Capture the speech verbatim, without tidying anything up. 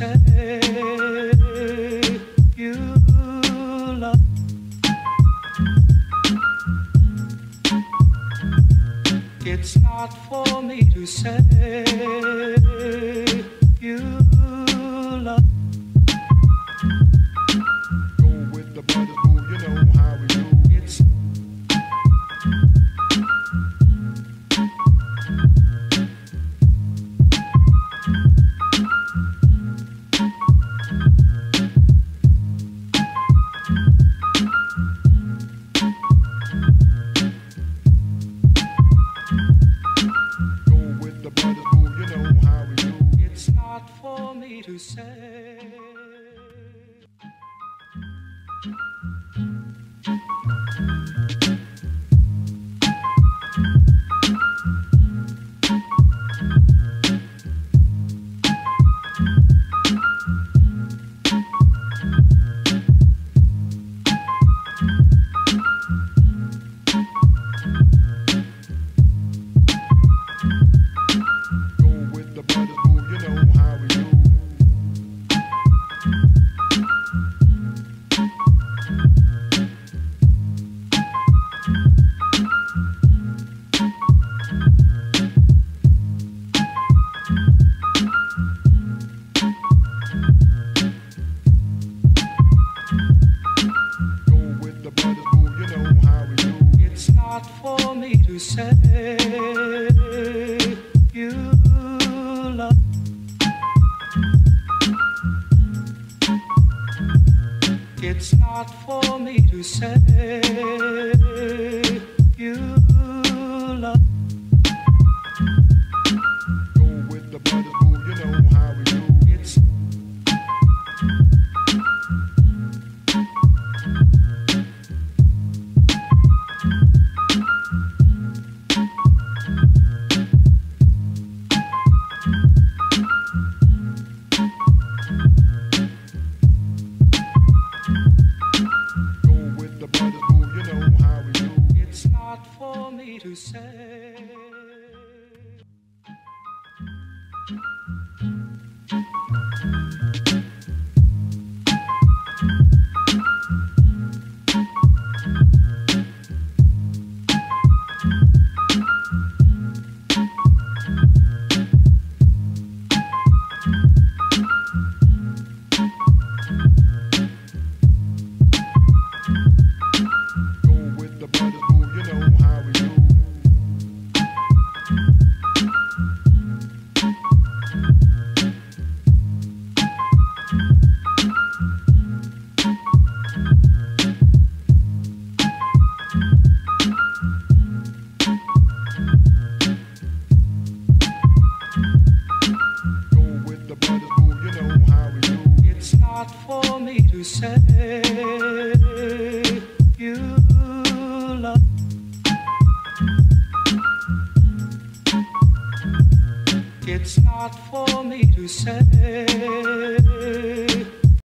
say you love. It's not for me to say you love. Go with the brothers, boo, you know how we do. It's not for me to say. It's not for me to say you love. It's not for me to say you love. Go with the brothers, boo, you know how we do. It's It's not for me to say. It's not for me to say you love. It's not for me to say